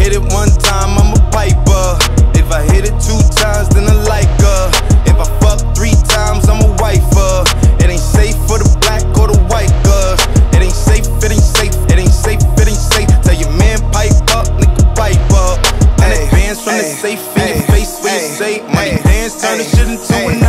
hit it one time, I'm a piper. If I hit it 2 times, then I like her. If I fuck 3 times, I'm a wifer. It ain't safe for the black or the white girls. It ain't safe, it ain't safe, it ain't safe, it ain't safe. Tell your man pipe up, nigga pipe up. And the bands from the safe in your face where you say money dance, turn the shit into a